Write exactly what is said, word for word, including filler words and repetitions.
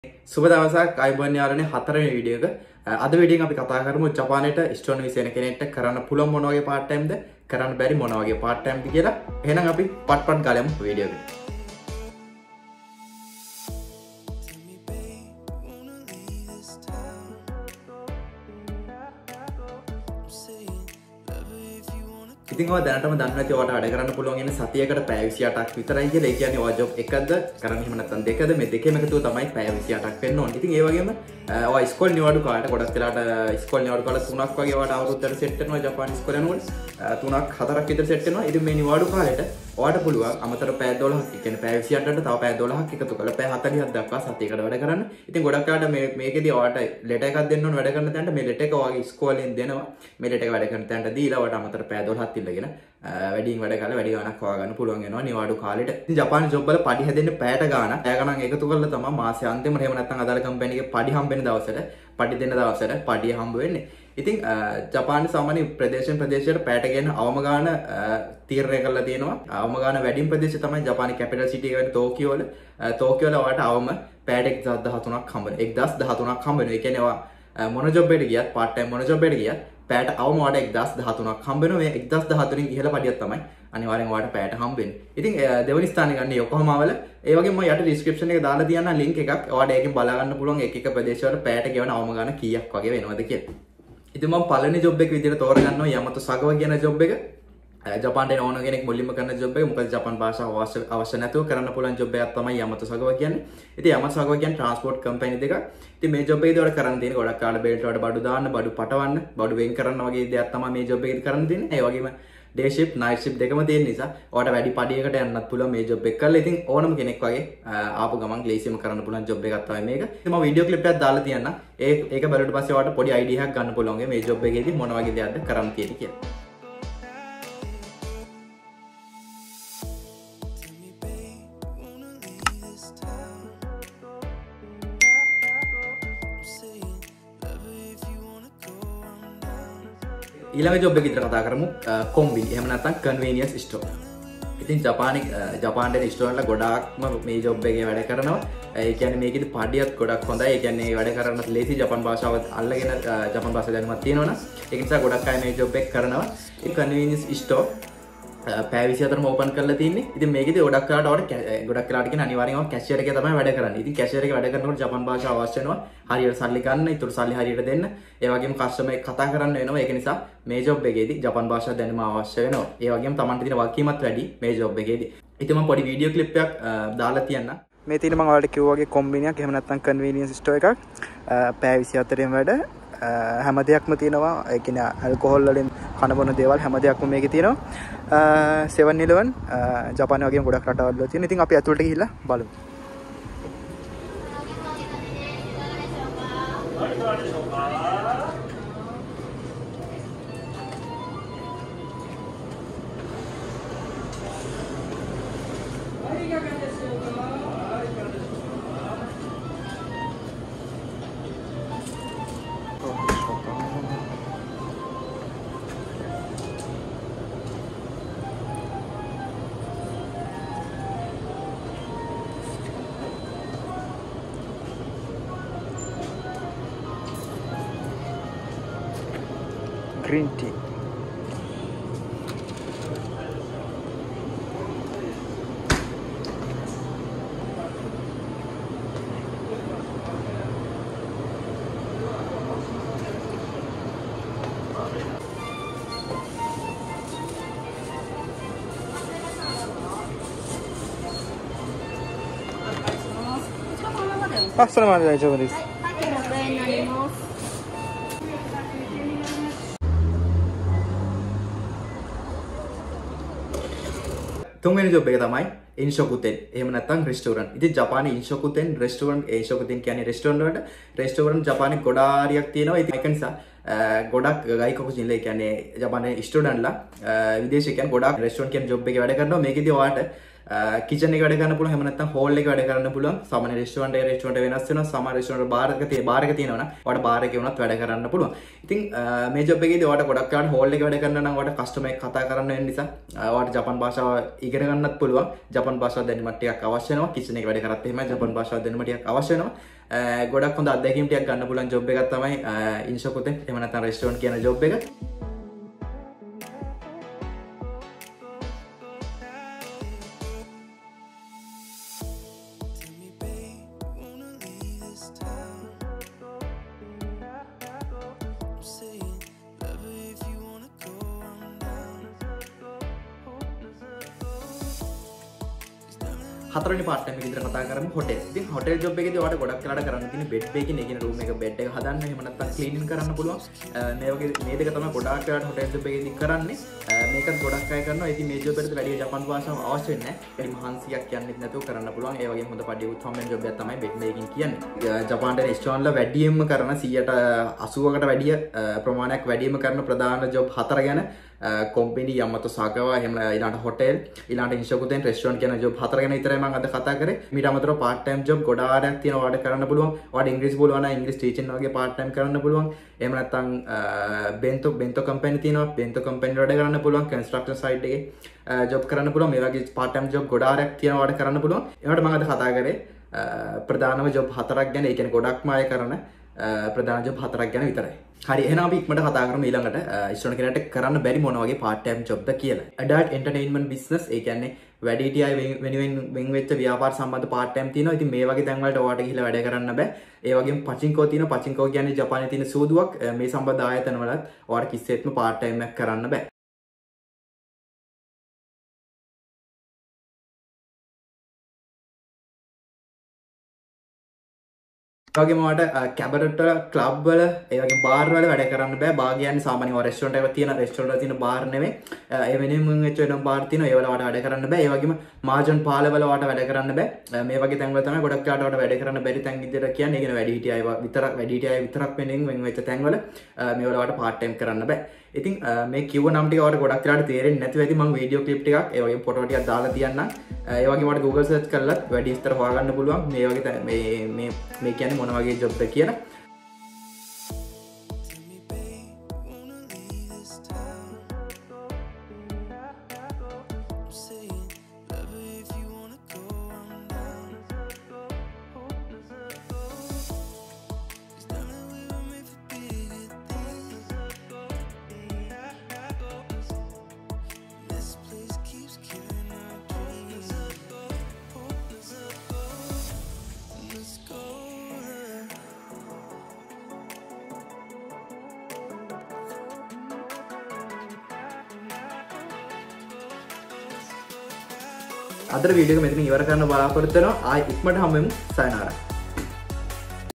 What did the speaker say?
සුබ දවසක් අයිබෝන් යාළුවනේ හතරවෙනි වීඩියෝ එක. අද වීඩියෝෙන් අපි කතා කරමු ජපානයේ ස්ටෝන් විසෙන කෙනෙක්ට කරන්න පුළුවන් මොන වගේ පාර්ට් ටයිම්ද කරන්න බැරි මොන වගේ පාර්ට් ටයිම්ද කියලා. එහෙනම් අපි පට් පට් ගලමු වීඩියෝ එකට. ඉතින් ඔය දැනටම දන්නේ නැති ඔයාලට වැඩ කරන්න පුළුවන් ඉන්නේ සතියකට පැය විසිඅටක් විතරයි කියලා. ඒ කියන්නේ ඔය ජොබ් එකද කරන්නේ එහෙම නැත්නම් දෙකද මේ දෙකේම එකතුව තමයි පැය විසිඅටක් වෙන්න ඕනේ. ඉතින් ඒ වගේම ඔය ඉස්කෝලේ නිවාඩු කාලේට ගොඩක් වෙලාවට ඉස්කෝලේ නිවාඩු කාලේ තුනක් වගේ ඔයාලට අවුරුද්දට සෙට් වෙනවා ජපාන් ඉස්කෝලේ යනකොට. තුනක් හතරක් විතර සෙට් වෙනවා. ඉතින් මේ නිවාඩු කාලේට ඔයාලට පුළුවන් අමතර පැය දොළහක්, ඒ කියන්නේ පැය විසිඅටට තව පැය දොළහක් එකතු කරලා පැය හතළිහක් දක්වා සතියකට වැඩ කරන්න. ඉතින් ගොඩක් වෙලාවට මේ මේකෙදී ඔයාලට ලෙටර් එකක් දෙන්න ඕන වැඩ කරන තැනට මේ ලෙටර් එක ඔයාගේ ඉස්කෝලෙන් දෙනවා. මේ ලෙටර් එක වැඩ කරන තැනට දීලා ඔයාලට අමතර පැය දොළහක් ඉල්ලගෙන වැඩියෙන් වැඩ කරලා වැඩි ගාණක් හොයාගන්න පුළුවන් වෙනවා නිවාඩු කාලෙට. ඉතින් ජපාන් ජොබ් වල පඩි හැදෙන්න පැයට ගාණක්, පැය ගණන් එකතු කරලා තමයි මාසෙ අන්තිමට එහෙම නැත්නම් අදාළ කම්පැනි එකේ පඩි හම්බෙන දවසට, පඩි දෙන දවසට පඩිය හම්බ වෙන්නේ. ඉතින් ජපානයේ සාමාන්‍ය ප්‍රදේශයෙන් ප්‍රදේශයට පැයට ගෙන අවම ගාණ තීරණය කරලා තියෙනවා. අවම ගාණ වැඩිම ප්‍රදේශය තමයි ජපානයේ කැපිටල් සිටි එක වෙන ටෝකියෝ වල. ටෝකියෝ වල ඔයාලට අවම පැයට එක්දහස් දහතුනක් හම්බ වෙනවා. එක්දහස් දහතුනක් හම්බ වෙනවා. ඒ කියන්නේ ඔයා මොන ජොබ් එකට ගියත්, පාර්ට් ටයිම් මොන ජොබ් එකට ගියත් පැයට අවම ඔයාලට එක්දහස් දහතුනක් හම්බ වෙනවා. මේ එක්දහස් දහතුනෙන් ඉහළ පඩියක් තමයි අනිවාර්යෙන් ඔයාලට පැයට හම්බ වෙන්නේ. ඉතින් දෙවෙනි ස්ථානේ ගන්න යොකෝහාමා වල. ඒ වගේම මම යට ඩිස්ක්‍රිප්ෂන් එකේ දාලා තියන්න ලින්ක් එකක්. ඔයාලට ඒකෙන් බලා ගන්න පුළුවන් එක එක ප්‍රදේශවල පැයට ගෙවන අවම ගාණ කීයක් වගේ වෙනවද කියලා. ඉතින් මම පළවෙනි ජොබ් එක විදිහට තෝරගන්නවා යමතු සගව කියන ජොබ් එක. ජපානයේ ඕන කෙනෙක් මුලින්ම කරන ජොබ් එක. මොකද ජපාන් භාෂාව අවශ්‍ය අවශ්‍ය නැතුව කරන්න පුළුවන් ජොබ් එකක් තමයි යමතු සගව කියන්නේ. ඉතින් යමතු සගව කියන්නේ ට්‍රාන්ස්පෝර්ට් කම්පැනි දෙකක්. ඉතින් මේ ජොබ් එකේදී ඔයාලා කරන්න තියෙන්නේ ගොඩක් කාලේ බෙල්ට් වලට බඩු දාන්න, බඩු පටවන්න, බඩු වෙන් කරන්න වගේ දේවල් තමයි මේ ජොබ් එකේදී කරන්න තියෙන්නේ. ඒ වගේම ඩේ ෂිෆ්ට්, නයිට් ෂිෆ්ට් දෙකම තියෙන නිසා ඔයාලට වැඩි පඩියකට යන්නත් පුළුවන් මේ ජොබ් එක කරලා. ඉතින් ඕනම කෙනෙක් වගේ ආපු ගමන් ග්ලේසියම කරන්න පුළුවන් ජොබ් එකක් තමයි මේක. ඉතින් මම වීඩියෝ ක්ලිප් එකක් දාලා තියන්න. ඒ ඒක බලුවට පස්සේ ඔයාලට පොඩි අයිඩියා එකක් ගන්න පුළුවන් මේ ජොබ් එකේදී මොන වගේ දේවල්ද කරන්න තියෙන්නේ කියලා. ඊළඟ ජොබ් එක විතර කතා කරමු. කොම්බිනි එහෙම නැත්නම් කන්වීනියන්ස් ස්ටෝර්. ඉතින් ජපානයේ ජපානයේ ස්ටෝර් වල ගොඩාක්ම මේ ජොබ් එකේ වැඩ කරනවා. ඒ කියන්නේ මේකෙදි පඩියත් ගොඩක් හොඳයි. ඒ කියන්නේ වැඩ කරන්නත් ලේසි. ජපාන් භාෂාව අල්ලගෙන ජපාන් භාෂාව දැනුමක් තියෙනවනේ. ඒක නිසා ගොඩක් අය මේ ජොබ් එක කරනවා. ඒ කන්වීනියන්ස් ස්ටෝර් පැය විසිහතරම ඕපන් කරලා තියෙන්නේ. ඉතින් මේකෙදි ගොඩක් වෙලාවට ඔයාලට ගොඩක් වෙලාවට කියන අනිවාර්යෙන්ම කැෂියර් එකේ තමයි වැඩ කරන්නේ. ඉතින් කැෂියර් එකේ වැඩ කරනකොට ජපාන් භාෂාව අවශ්‍ය වෙනවා. හරියට සල්ලි ගන්න, ඊටු සල්ලි හරියට දෙන්න. ඒ වගේම කස්ටමර් එක්ක කතා කරන්න වෙනවා. ඒක නිසා මේ ජොබ් එකේදී ජපාන් භාෂාව දැනුම අවශ්‍ය වෙනවා. ඒ වගේම Tamanට තියෙන වගකීමත් වැඩි මේ ජොබ් එකේදී. ඉතින් මම පොඩි වීඩියෝ ක්ලිප් එකක් දාලා තියන්නම්. මේ තියෙන මම ඔයාලට කිව්වා වගේ කොම්බිනියක් එහෙම නැත්නම් කන්වීනියන්ස් ස්ටෝර් එකක්. පැය විසිහතරෙන් වැඩ හැම දෙයක්ම තියෙනවා. ඒ කියන්නේ ඇල්කොහොල් වලින් කන බොන දේවල් හැම දෙයක්ම මේකේ තියෙනවා. සෙවන් ඉලෙවන් ජපානයේ වගේම ගොඩක් රටවල් වල තියෙනවා. ඉතින් අපි ඇතුළට ගිහිල්ලා බලමු. green tea.あ、それまで大丈夫です。තුන්වෙනි ජොබ් එක තමයි ඉන්ෂොකුතෙන්. එහෙම නැත්නම් රෙස්ටෝරන්ට්. ඉතින් ජපානයේ ඉන්ෂොකුතෙන් රෙස්ටෝරන්ට්, ඒ ඉන්ෂොකුතෙන් කියන්නේ රෙස්ටෝරන්ට් වලට. රෙස්ටෝරන්ට් ජපානයේ ගොඩාරියක් තියෙනවා. ඉතින් ඒක නිසා ගොඩක් ගයිකොකුසින්ලා, ඒ කියන්නේ ජපානයේ ස්ටුඩන්ට්ලා විදේශිකයන් ගොඩක් රෙස්ටෝරන්ට් කියන ජොබ් එකේ වැඩ කරනවා. මේකෙදී ඔයාලට කිචන් එක වැඩ කරන්න පුළුවන්. එහෙම නැත්නම් හෝල් එක වැඩ කරන්න පුළුවන්. සාමාන්‍ය රෙස්ටෝරන්ට් එක රෙස්ටෝරන්ට් වෙනස් වෙනවා. සමහර රෙස්ටෝරන්ට් බාර් එක තියෙන බාර් එක තියෙනවා නම් ඔයාලට බාර් එකේ වුණත් වැඩ කරන්න පුළුවන්. ඉතින් මේ ජොබ් එකේදී ඔයාලට ගොඩක් කරන්න හෝල් එක වැඩ කරන්න නම් ඔයාලට කස්ටමර් එක්ක කතා කරන්න වෙන නිසා ඔයාලට ජපාන් භාෂාව ඉගෙන ගන්නත් පුළුවන්. ජපාන් භාෂාව දැනුමක් ටිකක් අවශ්‍ය වෙනවා. කිචන් එක වැඩ කරත් එහෙමයි ජපාන් භාෂාව දැනුම ටිකක් අවශ්‍ය වෙනවා. ගොඩක් හොඳ අත්දැකීම් ටිකක් ගන්න පුළුවන් ජොබ් එකක් තමයි ඉන්ෂොප් උතෙන් එහෙම නැත්නම් රෙස්ටොරන්ට් කියන ජොබ් එක. හතරවෙනි පාර්ට් එක විතර කතා කරමු හොටෙල්. ඉතින් හොටෙල් ජොබ් එකේදී ඔයාලට ගොඩක් වෙලාට කරන්න තියෙන්නේ බෙඩ් මේකින්, ඒ කියන්නේ රූම් එක බෙඩ් එක හදන්න, එහෙම නැත්නම් ක්ලීනින් කරන්න පුළුවන්. මේ වගේ මේ දෙක තමයි ගොඩක් වෙලාට හොටෙල් ජොබ් එකේදී කරන්නේ. මේකත් ගොඩක් අය කරනවා. ඉතින් මේ ජොබ් එකට වැඩි ජපාන් භාෂාව අවශ්‍ය වෙන්නේ නැහැ. වැඩි මහන්සියක් කියන්නෙත් නැතුව කරන්න පුළුවන්. ඒ වගේම හොඳ පඩි උත්සම්මෙන් ජොබ් එකක් තමයි බෙඩ් මේකින් කියන්නේ. ජපාන් රෙස්ටොරන්ට් වල වැඩියෙන්ම කරන සියයට අසූවකට වැඩිය ප්‍රමාණයක් වැඩියෙන්ම කරන ප්‍රධාන ජොබ් හතර ගැන කොම්පැනි යමතෝ සාගවා එහෙම ඊළඟට හොටෙල් ඊළඟට ඉන්ෂොකුතෙන් රෙස්ටොරන්ට් කියන ජොබ් හතර ගැන විතරයි මම අද කතා කරේ. මීට අමතරව පාර්ට් ටයිම් ජොබ් ගොඩාක් තියෙනවා ඔයාලට කරන්න පුළුවන්. ඔයාලට ඉංග්‍රීසි බලනවා නම් ඉංග්‍රීසි ටීචින් වගේ පාර්ට් ටයිම් කරන්න පුළුවන්. එහෙම නැත්නම් බෙන්තෝ බෙන්තෝ කම්පැනි තියෙනවා. බෙන්තෝ කම්පැනි වල වැඩ කරන්න පුළුවන්. කන්ස්ට්‍රක්ෂන් සයිට් එකේ ජොබ් කරන්න පුළුවන්. මේ වගේ පාර්ට් ටයිම් ජොබ් ගොඩාක් තියෙනවා ඔයාලට කරන්න පුළුවන්. ඒකට මම අද කතා කරේ ප්‍රධානම ජොබ් හතරක් ගැන. ඒ කියන්නේ ගොඩක්ම අය කරන ප්‍රධාන ජොබ් හතරක් ගැන විතරයි. හරි එහෙනම් අපි ඉක්මනට කතා කරමු ඊළඟට ඉස්සරහ කෙනාට කරන්න බැරි මොන වගේ part time job ද කියලා. Adult entertainment business ඒ කියන්නේ වැඩිහිටිය අය වෙනුවෙන් වෙන් වෙච්ච ව්‍යාපාර සම්බන්ධ part time තියෙනවා. ඉතින් මේ වගේ තැන් වලට ඔයාලට ගිහිල්ලා වැඩ කරන්න බෑ. ඒ වගේම පචින්කෝ තියෙනවා. පචින්කෝ කියන්නේ ජපානයේ තියෙන සූදුවක්. මේ සම්බන්ධ ආයතන වලත් ඔයාලට කිසිසේත්ම part time එකක් කරන්න බෑ. වගේම ඔයාලට කැබරට් වල ක්ලබ් වල ඒ වගේ බාර් වල වැඩ කරන්න බෑ. බාර් කියන්නේ සාමාන්‍ය ඔය රෙස්ටොරන්ට් එකක තියෙන රෙස්ටොරන්ට් වල තියෙන බාර් නෙමෙයි. ඒ වෙනුවෙන් වෙච්ච වෙනම බාර් තියෙනවා. ඒ වල ඔයාලට වැඩ කරන්න බෑ. ඒ වගේම මාජන් පාල වල ඔයාලට වැඩ කරන්න බෑ. මේ වගේ තැන් වල තමයි ගොඩක් කාට ඔයාලට වැඩ කරන්න බැරි තැන් විදිහට කියන්නේ. ඒ කියන්නේ වැඩි හිටිය අය විතරක් වැඩි හිටිය අය විතරක් වෙනින් වෙන් වෙච්ච තැන් වල මේ වල ඔයාලට part time කරන්න බෑ. ඉතින් මේ කිව්ව නම් ටික ඔයාලට ගොඩක් වෙලාට තේරෙන්නේ නැතුව ඇති. මම වීඩියෝ ක්ලිප් ටිකක් ඒ වගේම ෆොටෝ ටිකක් දාලා තියන්නම්. ඒ වගේම ඔයාලට Google search කරලා වැඩි විස්තර හොයාගන්න පුළුවන්. මේ වගේ මේ මේ මේ කියන්නේ මොන වගේ ජොබ් ද කියලා. අදට වීඩියෝ එක මෙතනින් ඉවර කරන්න බලාපොරොත්තු වෙනවා. ආයි ඉක්මනට හම්බෙමු. සයනාරා.